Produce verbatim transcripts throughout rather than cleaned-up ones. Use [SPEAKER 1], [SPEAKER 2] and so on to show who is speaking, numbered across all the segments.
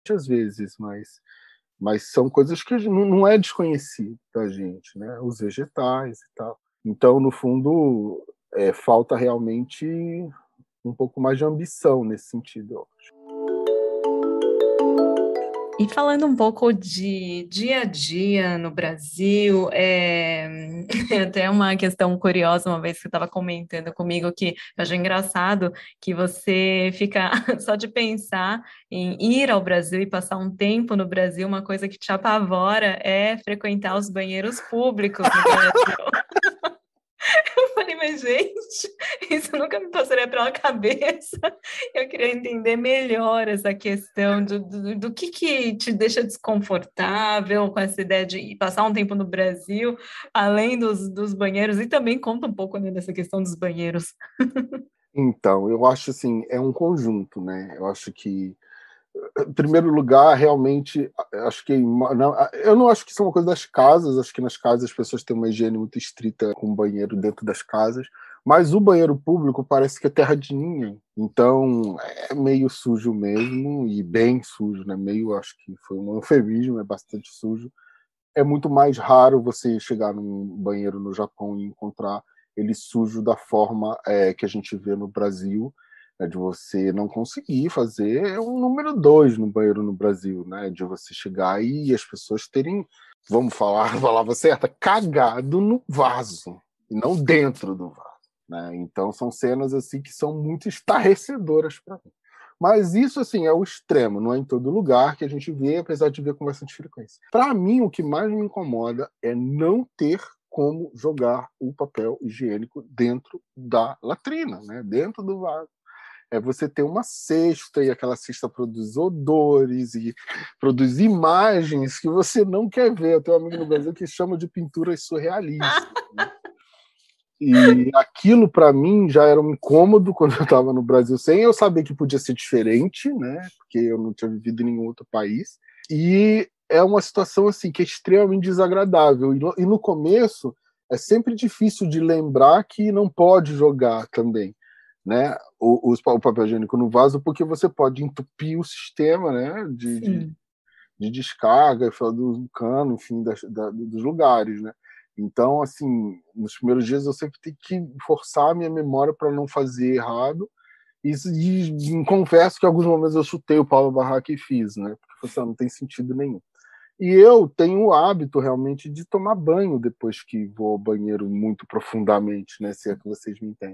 [SPEAKER 1] às vezes, mas, mas são coisas que não, não é desconhecido da gente, né? Os vegetais e tal. Então, no fundo, é, falta realmente um pouco mais de ambição nesse sentido, eu acho.
[SPEAKER 2] E falando um pouco de dia a dia no Brasil, é até uma questão curiosa, uma vez que você estava comentando comigo, que eu achei engraçado que você fica só de pensar em ir ao Brasil e passar um tempo no Brasil, uma coisa que te apavora é frequentar os banheiros públicos no Brasil. Eu falei, mas gente, isso nunca me passaria pela cabeça. Eu queria entender melhor essa questão do, do, do que, que te deixa desconfortável com essa ideia de passar um tempo no Brasil, além dos, dos banheiros, e também conta um pouco, né, dessa questão dos banheiros.
[SPEAKER 1] Então, eu acho assim, é um conjunto, né? Eu acho que, em primeiro lugar, realmente, acho que não, eu não acho que isso é uma coisa das casas, acho que nas casas as pessoas têm uma higiene muito estrita com o banheiro dentro das casas, mas o banheiro público parece que é terra de ninguém, então é meio sujo mesmo, e bem sujo, né? Meio, acho que foi um eufemismo, é bastante sujo. É muito mais raro você chegar num banheiro no Japão e encontrar ele sujo da forma é, que a gente vê no Brasil, né, de você não conseguir fazer um número dois no banheiro no Brasil, né, de você chegar e as pessoas terem, vamos falar a palavra certa, cagado no vaso, e não dentro do vaso. Né? Então são cenas assim que são muito estarrecedoras para mim. Mas isso, assim, é o extremo, não é em todo lugar que a gente vê, apesar de ver com bastante frequência. Para mim, o que mais me incomoda é não ter como jogar o papel higiênico dentro da latrina, né? Dentro do vaso. É você ter uma cesta, e aquela cesta produz odores e produz imagens que você não quer ver. Eu tenho um amigo no Brasil que chama de pinturas surrealistas. Né? E aquilo, para mim, já era um incômodo quando eu estava no Brasil, sem eu saber que podia ser diferente, né? Porque eu não tinha vivido em nenhum outro país. E é uma situação assim que é extremamente desagradável. E no, e no começo é sempre difícil de lembrar que não pode jogar também, né? O, o papel higiênico no vaso, porque você pode entupir o sistema, né? De, de, de descarga do cano, enfim, das, da, dos lugares, né? Então, assim, nos primeiros dias eu sempre tenho que forçar a minha memória para não fazer errado. E, e, e confesso que em alguns momentos eu chutei o pau da barraca e fiz, né? Porque assim, não tem sentido nenhum. E eu tenho o hábito realmente de tomar banho depois que vou ao banheiro muito profundamente, né? Se é que vocês me entendem.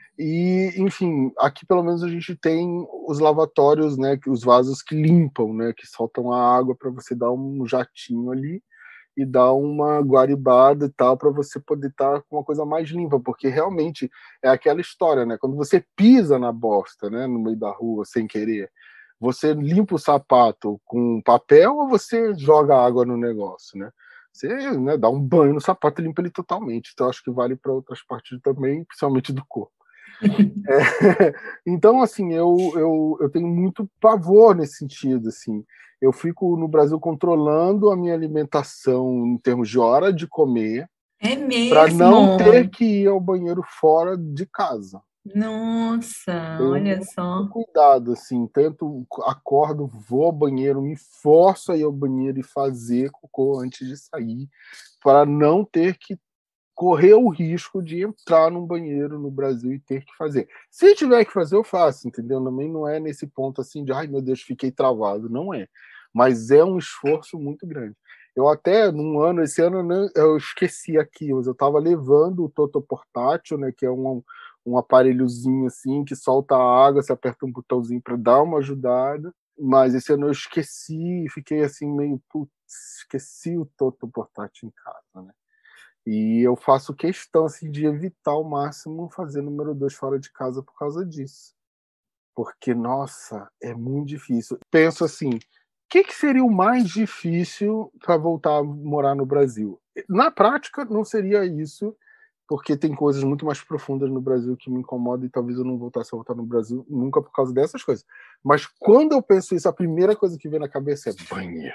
[SPEAKER 1] E, enfim, aqui pelo menos a gente tem os lavatórios, né? Os vasos que limpam, né? Que soltam a água para você dar um jatinho ali e dar uma guaribada e tal para você poder estar com uma coisa mais limpa, porque realmente é aquela história, né? Quando você pisa na bosta, né, no meio da rua sem querer, você limpa o sapato com papel ou você joga água no negócio, né? Você, né, dá um banho no sapato e limpa ele totalmente. Então acho que vale para outras partes também, principalmente do corpo. É, então, assim, eu, eu, eu tenho muito pavor nesse sentido, assim. Eu fico no Brasil controlando a minha alimentação em termos de hora de comer,
[SPEAKER 2] É
[SPEAKER 1] para não ter
[SPEAKER 2] mesmo?
[SPEAKER 1] que ir ao banheiro fora de casa.
[SPEAKER 2] Nossa,
[SPEAKER 1] Tenho
[SPEAKER 2] olha
[SPEAKER 1] muito
[SPEAKER 2] só.
[SPEAKER 1] cuidado, assim, tanto acordo, vou ao banheiro, me forço a ir ao banheiro e fazer cocô antes de sair, para não ter que correr o risco de entrar num banheiro no Brasil e ter que fazer. Se tiver que fazer, eu faço, entendeu? Também não é nesse ponto assim de, ai meu Deus, fiquei travado. Não é. Mas é um esforço muito grande. Eu até, num ano, esse ano eu esqueci aqui, mas eu estava levando o Toto portátil, né, que é um, um aparelhozinho assim, que solta a água, você aperta um botãozinho para dar uma ajudada. Mas esse ano eu esqueci, fiquei assim meio, putz, esqueci o Toto portátil em casa, né? E eu faço questão assim, de evitar ao máximo fazer número dois fora de casa por causa disso. Porque, nossa, é muito difícil. Penso assim, o que, que seria o mais difícil para voltar a morar no Brasil? Na prática, não seria isso, porque tem coisas muito mais profundas no Brasil que me incomodam e talvez eu não voltasse a voltar no Brasil nunca por causa dessas coisas. Mas quando eu penso isso, a primeira coisa que vem na cabeça é banheiro.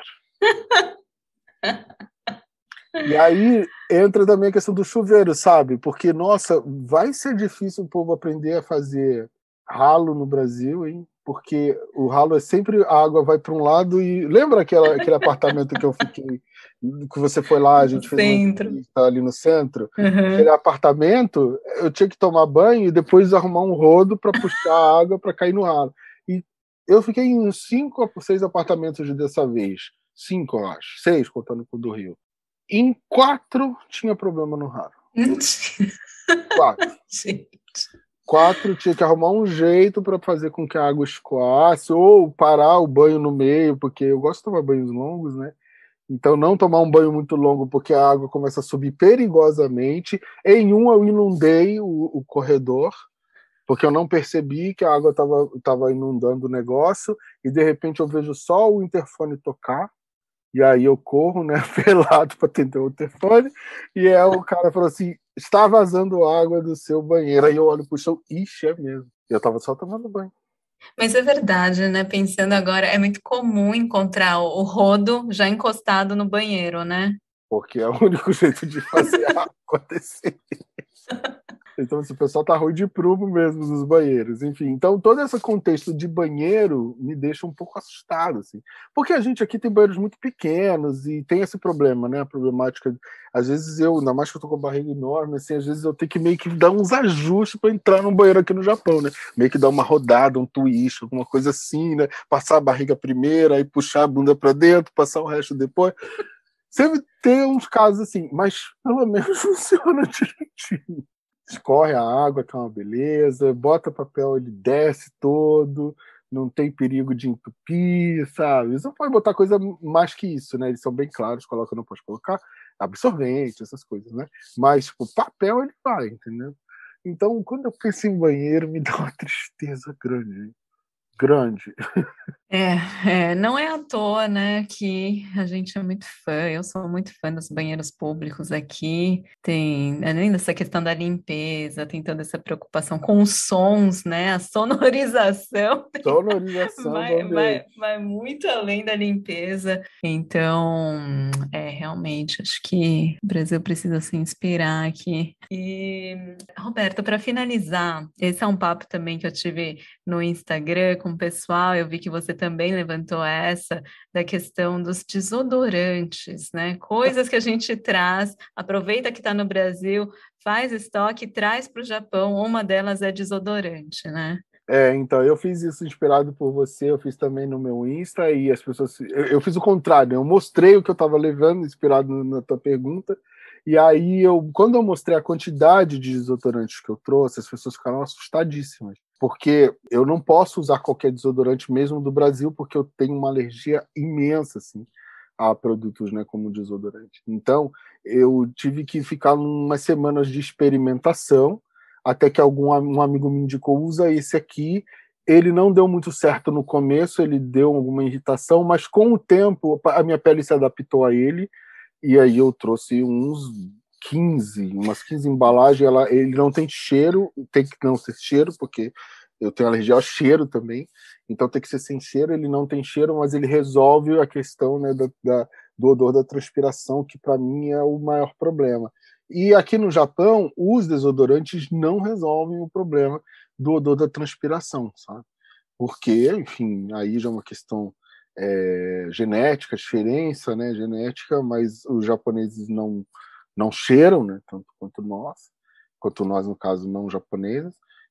[SPEAKER 1] E aí entra também a questão do chuveiro, sabe? Porque, nossa, vai ser difícil o povo aprender a fazer ralo no Brasil, hein? porque o ralo é sempre a água vai para um lado e lembra aquela, aquele apartamento que eu fiquei, que você foi lá, a
[SPEAKER 2] No
[SPEAKER 1] gente fez uma
[SPEAKER 2] centro.
[SPEAKER 1] entrevista ali no centro,
[SPEAKER 2] Uhum.
[SPEAKER 1] aquele apartamento, eu tinha que tomar banho e depois arrumar um rodo para puxar a água para cair no ralo. E eu fiquei em uns cinco ou seis apartamentos dessa vez, cinco eu acho, seis contando com o do Rio. Em quatro tinha problema no ralo. Quatro.
[SPEAKER 2] Gente.
[SPEAKER 1] Quatro, tinha que arrumar um jeito para fazer com que a água escoasse, ou parar o banho no meio, porque eu gosto de tomar banhos longos, né? Então, não tomar um banho muito longo, porque a água começa a subir perigosamente. Em um, eu inundei o, o corredor, porque eu não percebi que a água estava tava inundando o negócio, e de repente eu vejo só o interfone tocar. E aí eu corro, né, pelado para atender o telefone, e é o cara falou assim, está vazando água do seu banheiro. Aí eu olho pro chão, ixi, é mesmo. E eu tava só tomando banho.
[SPEAKER 2] Mas é verdade, né? Pensando agora, é muito comum encontrar o rodo já encostado no banheiro, né?
[SPEAKER 1] Porque é o único jeito de fazer a acontecer. Então, assim, o pessoal tá ruim de prumo mesmo nos banheiros. Enfim, então todo esse contexto de banheiro me deixa um pouco assustado, assim. Porque a gente aqui tem banheiros muito pequenos e tem esse problema, né? A problemática. Às vezes eu, ainda mais que eu tô com a barriga enorme, assim, às vezes eu tenho que meio que dar uns ajustes para entrar num banheiro aqui no Japão, né? Meio que dar uma rodada, um twist, alguma coisa assim, né? Passar a barriga primeiro, aí puxar a bunda para dentro, passar o resto depois. Sempre tem uns casos assim, mas pelo menos funciona direitinho. Escorre a água, que é uma beleza, bota papel, ele desce todo, não tem perigo de entupir, sabe? Você não pode botar coisa mais que isso, né? Eles são bem claros, coloca, não pode colocar absorvente, essas coisas, né? Mas, tipo, papel ele vai, entendeu? Então, quando eu penso em banheiro, me dá uma tristeza grande. Grande.
[SPEAKER 2] É, é, não é à toa, né, que a gente é muito fã, eu sou muito fã dos banheiros públicos aqui, tem, além dessa questão da limpeza, tem toda essa preocupação com os sons, né, a sonorização
[SPEAKER 1] Sonorização do
[SPEAKER 2] vai, vai,
[SPEAKER 1] ambiente.
[SPEAKER 2] vai muito além da limpeza, então, é, realmente, acho que o Brasil precisa se inspirar aqui. E, Roberto, para finalizar, esse é um papo também que eu tive no Instagram com o pessoal, eu vi que você também levantou essa da questão dos desodorantes, né? Coisas que a gente traz, aproveita que está no Brasil, faz estoque e traz para o Japão. Uma delas é desodorante, né?
[SPEAKER 1] É, então, eu fiz isso inspirado por você, eu fiz também no meu Insta, e as pessoas. Eu, eu fiz o contrário, eu mostrei o que eu estava levando, inspirado no, na tua pergunta, e aí, eu, quando eu mostrei a quantidade de desodorantes que eu trouxe, as pessoas ficaram assustadíssimas, porque eu não posso usar qualquer desodorante, mesmo do Brasil, porque eu tenho uma alergia imensa, assim, a produtos, né, como desodorante. Então, eu tive que ficar umas semanas de experimentação, até que algum um amigo me indicou, usa esse aqui. Ele não deu muito certo no começo, ele deu alguma irritação, mas com o tempo a minha pele se adaptou a ele, e aí eu trouxe uns quinze, umas quinze embalagens. Ela, ele não tem cheiro, tem que não ser cheiro, porque eu tenho alergia ao cheiro também, então tem que ser sem cheiro. Ele não tem cheiro, mas ele resolve a questão, né, da, da, do odor da transpiração, que para mim é o maior problema. E aqui no Japão, os desodorantes não resolvem o problema do odor da transpiração, sabe? Porque, enfim, aí já é uma questão é, genética, diferença, né, genética, mas os japoneses não, não cheiram, né, tanto quanto nós, quanto nós, no caso, não japoneses,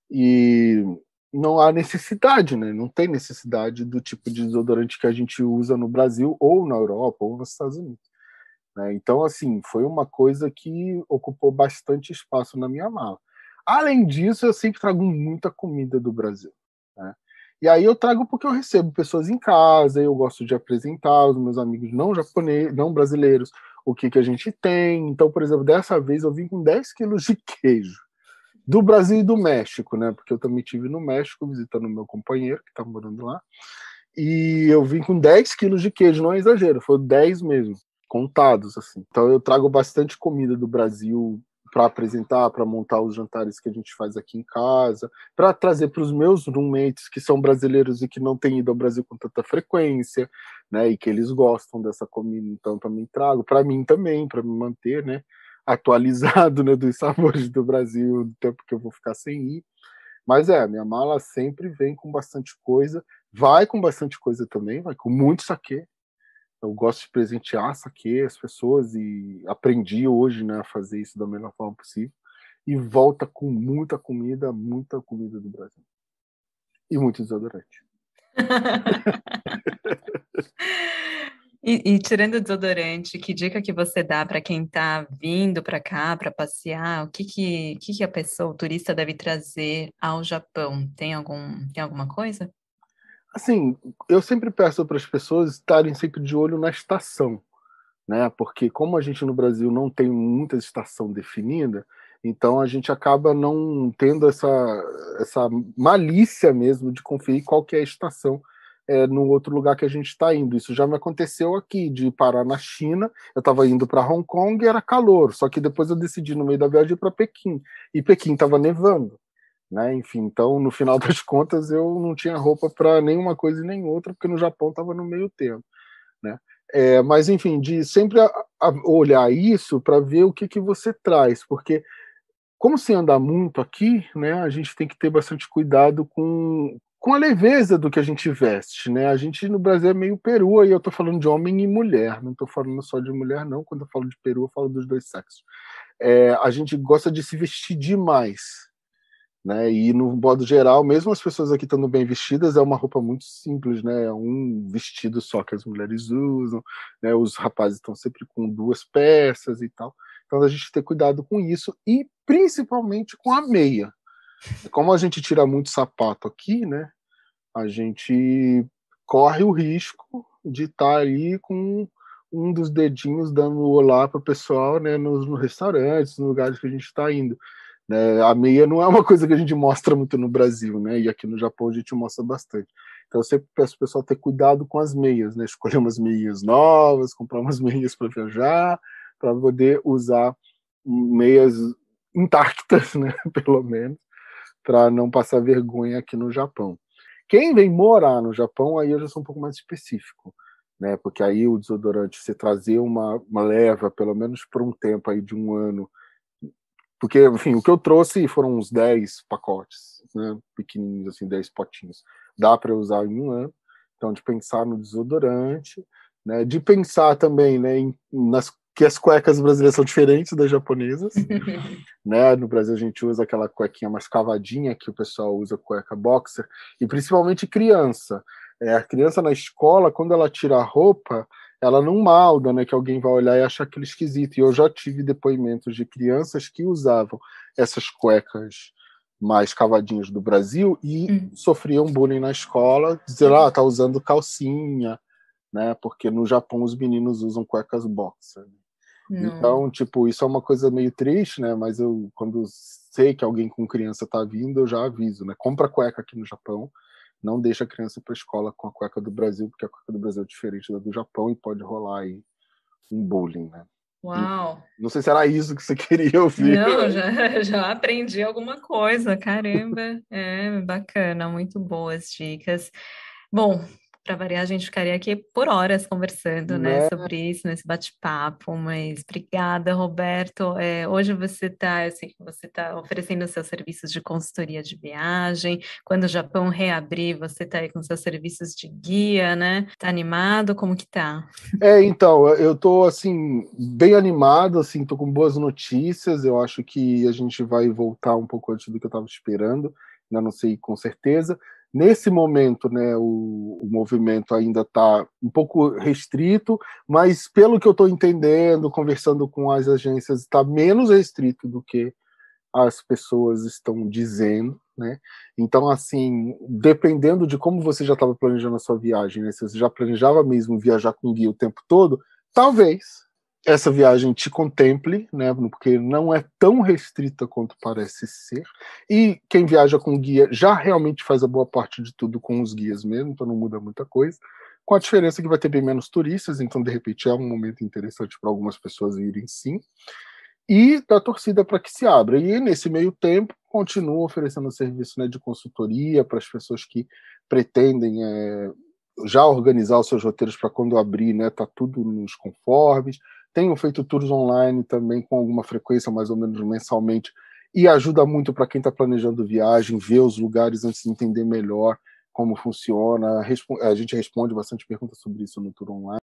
[SPEAKER 1] e não há necessidade, né, não tem necessidade do tipo de desodorante que a gente usa no Brasil, ou na Europa, ou nos Estados Unidos. Né? Então, assim, foi uma coisa que ocupou bastante espaço na minha mala. Além disso, eu sempre trago muita comida do Brasil. Né? E aí eu trago porque eu recebo pessoas em casa, eu gosto de apresentar aos meus amigos não japoneses, não brasileiros, o que, que a gente tem. Então, por exemplo, dessa vez eu vim com dez quilos de queijo. Do Brasil e do México, né? Porque eu também estive no México visitando o meu companheiro, que está morando lá. E eu vim com dez quilos de queijo, não é exagero, foi dez mesmo, contados, assim. Então eu trago bastante comida do Brasil para apresentar, para montar os jantares que a gente faz aqui em casa, para trazer para os meus roommates que são brasileiros e que não têm ido ao Brasil com tanta frequência, né? E que eles gostam dessa comida, então também trago. Para mim também, para me manter, né? Atualizado, né, dos sabores do Brasil, do tempo que eu vou ficar sem ir. Mas é, minha mala sempre vem com bastante coisa, vai com bastante coisa também, vai com muito saquê. Eu gosto de presentear saquê as pessoas e aprendi hoje, né, a fazer isso da melhor forma possível. E volta com muita comida, muita comida do Brasil. E muito desodorante.
[SPEAKER 2] E, e tirando o desodorante, que dica que você dá para quem está vindo para cá para passear? O que que, que que a pessoa, o turista, deve trazer ao Japão? Tem algum, tem alguma coisa?
[SPEAKER 1] Assim, eu sempre peço para as pessoas estarem sempre de olho na estação, né? Porque como a gente no Brasil não tem muita estação definida, então a gente acaba não tendo essa, essa malícia mesmo de conferir qual que é a estação é, no outro lugar que a gente está indo. Isso já me aconteceu aqui, de parar na China, eu estava indo para Hong Kong e era calor, só que depois eu decidi no meio da viagem ir para Pequim, e Pequim estava nevando. Né? Enfim, então no final das contas eu não tinha roupa para nenhuma coisa e nem outra, porque no Japão estava no meio termo, né? É, mas enfim, de sempre a, a olhar isso para ver o que, que você traz, porque como se anda muito aqui, né, a gente tem que ter bastante cuidado com, com a leveza do que a gente veste, né? A gente no Brasil é meio perua, e eu estou falando de homem e mulher, não estou falando só de mulher, não. Quando eu falo de peru, eu falo dos dois sexos. É, a gente gosta de se vestir demais, né? E no modo geral, mesmo as pessoas aqui estando bem vestidas, é uma roupa muito simples, né? É um vestido só que as mulheres usam, né? Os rapazes estão sempre com duas peças e tal. Então a gente tem cuidado com isso e principalmente com a meia. Como a gente tira muito sapato aqui, né? A gente corre o risco de estar aí com um dos dedinhos dando olá para o pessoal, né? Nos, nos restaurantes, nos lugares que a gente está indo. Né? A meia não é uma coisa que a gente mostra muito no Brasil, né? E aqui no Japão a gente mostra bastante. Então eu sempre peço o pessoal ter cuidado com as meias, né? Escolher umas meias novas, comprar umas meias para viajar, para poder usar meias intactas, né? Pelo menos, para não passar vergonha aqui no Japão. Quem vem morar no Japão, aí eu já sou um pouco mais específico, né? Porque aí o desodorante, você trazer uma, uma leva, pelo menos por um tempo aí de um ano, porque, enfim, o que eu trouxe foram uns dez pacotes, né, pequenininhos, assim, dez potinhos. Dá para usar em um ano. Então, de pensar no desodorante, né, de pensar também, né, em, nas, que as cuecas brasileiras são diferentes das japonesas. Né? No Brasil a gente usa aquela cuequinha mais cavadinha, que o pessoal usa cueca boxer, e principalmente criança. É, a criança na escola, quando ela tira a roupa, ela não malda, né, que alguém vai olhar e achar aquilo esquisito. E eu já tive depoimentos de crianças que usavam essas cuecas mais cavadinhas do Brasil e hum. sofriam bullying na escola, dizendo, ah, tá usando calcinha, né, porque no Japão os meninos usam cuecas boxer. Não. Então, tipo, isso é uma coisa meio triste, né, mas eu, quando sei que alguém com criança tá vindo, eu já aviso, né, compra cueca aqui no Japão, não deixa a criança ir para a escola com a cueca do Brasil, porque a cueca do Brasil é diferente da do Japão e pode rolar aí um bullying, né?
[SPEAKER 2] Uau!
[SPEAKER 1] Não sei se era isso que você queria ouvir.
[SPEAKER 2] Não, já, já aprendi alguma coisa, caramba. É bacana, muito boas dicas. Bom, para variar, a gente ficaria aqui por horas conversando, né, né? sobre isso, nesse bate-papo, mas obrigada, Roberto. É, hoje você está, assim, você está oferecendo seus serviços de consultoria de viagem. Quando o Japão reabrir, você está aí com seus serviços de guia, né? Tá animado? Como que tá?
[SPEAKER 1] É, então, eu tô, assim, bem animado, assim, tô com boas notícias. Eu acho que a gente vai voltar um pouco antes do que eu estava esperando, ainda não sei com certeza. Nesse momento, né, o, o movimento ainda está um pouco restrito, mas pelo que eu estou entendendo, conversando com as agências, está menos restrito do que as pessoas estão dizendo, né? Então, assim, dependendo de como você já estava planejando a sua viagem, né, se você já planejava mesmo viajar com guia o tempo todo, talvez essa viagem te contemple, né, porque não é tão restrita quanto parece ser, e quem viaja com guia já realmente faz a boa parte de tudo com os guias mesmo, então não muda muita coisa, com a diferença que vai ter bem menos turistas, então de repente é um momento interessante para algumas pessoas irem sim, e da torcida para que se abra, e nesse meio tempo continua oferecendo serviço, né, de consultoria para as pessoas que pretendem é, já organizar os seus roteiros para quando abrir, né, tá tudo nos conformes. Tenho feito tours online também com alguma frequência, mais ou menos mensalmente, e ajuda muito para quem está planejando viagem, ver os lugares antes de entender melhor como funciona. A gente responde bastante perguntas sobre isso no Tour Online.